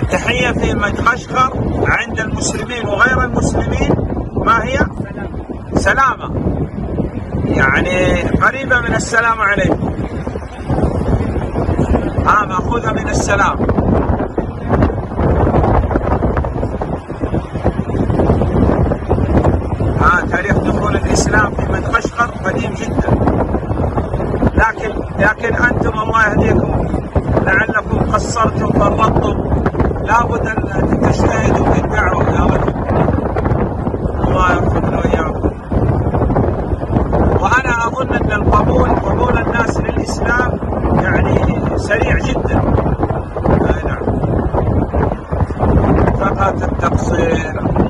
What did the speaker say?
التحية في مدغشقر عند المسلمين وغير المسلمين ما هي؟ سلامة، يعني قريبة من السلام عليكم، مأخوذة من السلام. تاريخ دخول الإسلام في مدغشقر قديم جدا، لكن أنتم الله يهديكم لعلكم قصرتم فرطتم، لابد أن تجتهدوا في الدعوة يا رجل، الله يوفقنا وإياكم. وأنا أظن أن قبول الناس للإسلام يعني سريع جدا. نعم، فقط التقصير.